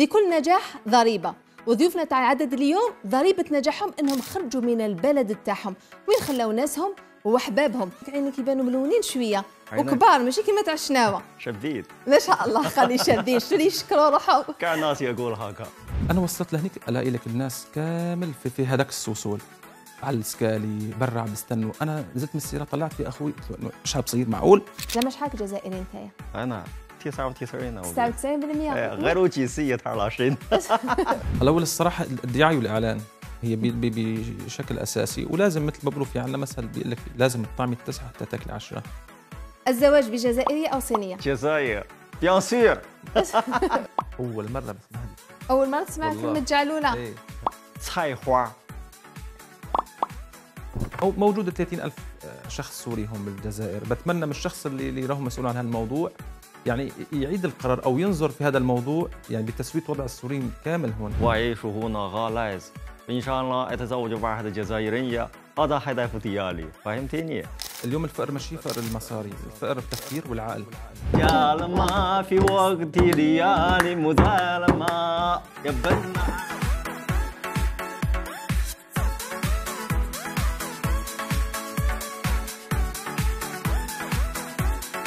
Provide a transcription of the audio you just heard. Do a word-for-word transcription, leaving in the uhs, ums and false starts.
لكل نجاح ضريبة، وضيوفنا تاع العدد اليوم ضريبة نجاحهم انهم خرجوا من البلد تاعهم، وين خلاو ناسهم وحبابهم. عينك يبانوا ملونين شوية وكبار ماشي كيما تاع الشناوة. شديد ما شاء الله، خلي شادين شو اللي يشكروا روحهم. كاع الناس يقول هكا. انا وصلت لهنيك الاقي لك الناس كامل في, في هذاك السوسول على السكالي برا عم بيستنوا. انا نزلت من السياره طلعت في اخوي قلت له شاب صغير معقول؟ زعما شحال جزائري نتايا؟ انا تسعة وتسعين تسعة وتسعين بالمئة غير جنسية تاع العشرين. الاول الصراحه الدعايه والاعلان هي بشكل اساسي، ولازم مثل ما بيقولوا في عندنا مثل بيقول لك لازم تطعمي التسعه حتى تاكلي عشره. الزواج بجزائريه او صينيه؟ جزائر بيان سور. اول مره بسمعها. اول مره تسمع كلمه جعلوله؟ ايه صاي خوا. موجوده ثلاثين ألف شخص سوري هون بالجزائر. بتمنى من الشخص اللي اللي راهو مسؤول عن هذا الموضوع يعني يعيد القرار او ينظر في هذا الموضوع يعني بتسويه وضع السوريين كامل هون. واعيش هنا غاليز ان شاء الله اتزوج واحده جزائريه، هذا هدف ديالي، فهمتيني؟ اليوم الفقر ماشي فقر المصاري، الفقر التفكير والعقل. يا لما في وقت ليالي مظلمه يا بنا